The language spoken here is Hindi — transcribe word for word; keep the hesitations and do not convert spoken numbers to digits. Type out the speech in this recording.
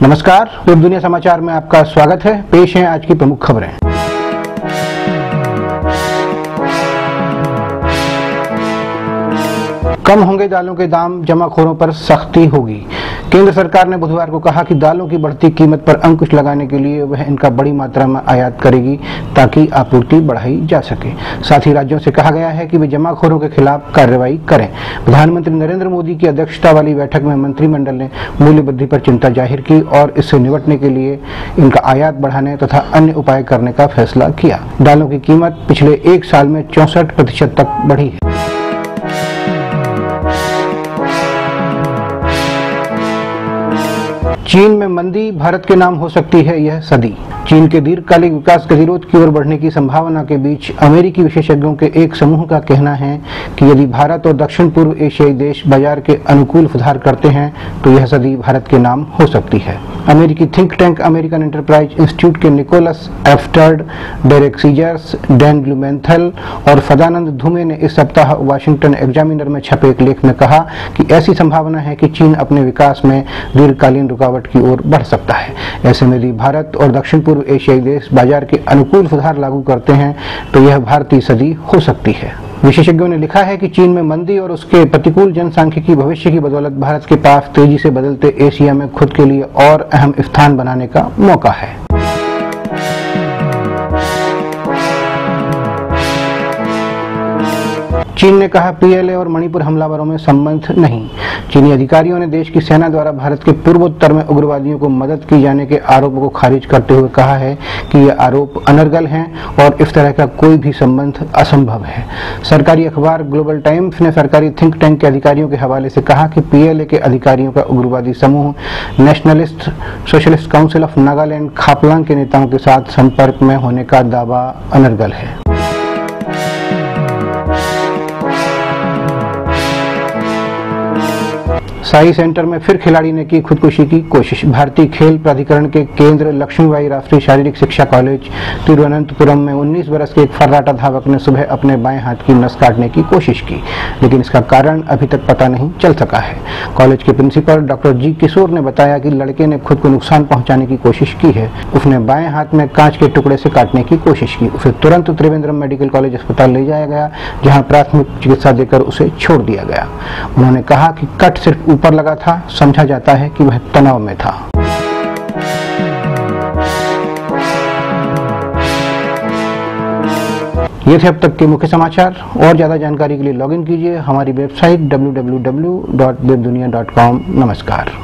नमस्कार, वेब दुनिया समाचार में आपका स्वागत है। पेश है आज की प्रमुख खबरें। कम होंगे दालों के दाम, जमाखोरों पर सख्ती होगी। केंद्र सरकार ने बुधवार को कहा कि दालों की बढ़ती कीमत पर अंकुश लगाने के लिए वह इनका बड़ी मात्रा में आयात करेगी ताकि आपूर्ति बढ़ाई जा सके। साथ ही राज्यों से कहा गया है कि वे जमाखोरों के खिलाफ कार्रवाई करें। प्रधानमंत्री नरेंद्र मोदी की अध्यक्षता वाली बैठक में मंत्रिमंडल ने मूल्य वृद्धि पर चिंता जाहिर की और इससे निपटने के लिए इनका आयात बढ़ाने तथा अन्य उपाय करने का फैसला किया। दालों की कीमत पिछले एक साल में चौसठ प्रतिशत तक बढ़ी है। चीन में मंदी, भारत के नाम हो सकती है यह सदी। चीन के दीर्घकालिक विकास गतिरोध की ओर बढ़ने की संभावना के बीच अमेरिकी विशेषज्ञों के एक समूह का कहना है कि यदि भारत और दक्षिण पूर्व एशियाई देश बाजार के अनुकूल सुधार करते हैं तो यह सदी भारत के नाम हो सकती है। अमेरिकी think tank American Enterprise Institute के निकोलस एफ्टर्ड, डेरेक सीजर्स, डैन ब्लूमेंथल और सदानंद धुमे ने इस सप्ताह वाशिंगटन एग्जामिनर में छपे एक लेख में कहा कि ऐसी संभावना है कि चीन अपने विकास में दीर्घकालीन रुकावट की ओर बढ़ सकता है। ऐसे में यदि भारत और दक्षिण पूर्व एशियाई देश बाजार के अनुकूल सुधार लागू करते हैं तो यह भारतीय सदी हो सकती है। विशेषज्ञों ने लिखा है कि चीन में मंदी और उसके प्रतिकूल जनसांख्यिकी भविष्य की बदौलत भारत के पास तेजी से बदलते एशिया में खुद के लिए और अहम स्थान बनाने का मौका है। चीन ने कहा पीएलए और मणिपुर हमलावरों में संबंध नहीं। चीनी अधिकारियों ने देश की सेना द्वारा भारत के पूर्वोत्तर में उग्रवादियों को मदद की जाने के आरोपों को खारिज करते हुए कहा है कि ये आरोप अनर्गल हैं और इस तरह का कोई भी संबंध असंभव है। सरकारी अखबार ग्लोबल टाइम्स ने सरकारी थिंक टैंक के अधिकारियों के हवाले से कहा कि पीएलए के अधिकारियों का उग्रवादी समूह nationalist socialist council of Nagaland Khaplang के नेताओं के साथ संपर्क में होने का दावा अनर्गल है। साई सेंटर में फिर खिलाड़ी ने की खुदकुशी की कोशिश। भारतीय खेल प्राधिकरण के केंद्र लक्ष्मीबाई राष्ट्रीय शारीरिक शिक्षा कॉलेज तिरुवनंतपुरम में उन्नीस वर्ष के एक फर्राटा धावक ने सुबह अपने बाएं हाथ की नस काटने की कोशिश की, लेकिन इसका कारण अभी तक पता नहीं चल सका है। कॉलेज के प्रिंसिपल डॉक्टर जी किशोर ने बताया कि लड़के ने खुद को नुकसान पहुंचाने की कोशिश की है। उसने बाएं हाथ में कांच के टुकड़े से काटने की कोशिश की। उसे तुरंत त्रिवेंद्रम मेडिकल कॉलेज अस्पताल ले जाया गया, जहाँ प्राथमिक चिकित्सा देकर उसे छोड़ दिया गया। उन्होंने कहा कि कट सिर्फ ऊपर लगा था, समझा जाता है कि वह तनाव में था। ये थे अब तक के मुख्य समाचार। और ज्यादा जानकारी के लिए लॉगिन कीजिए हमारी website W W W dot Webdunia dot com. नमस्कार।